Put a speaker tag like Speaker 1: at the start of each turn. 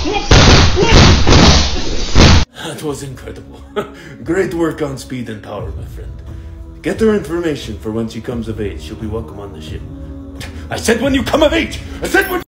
Speaker 1: That was incredible. Great work on speed and power, my friend. Get her information for when she comes of age. She'll be welcome on the ship. I said when you come of age! I said when...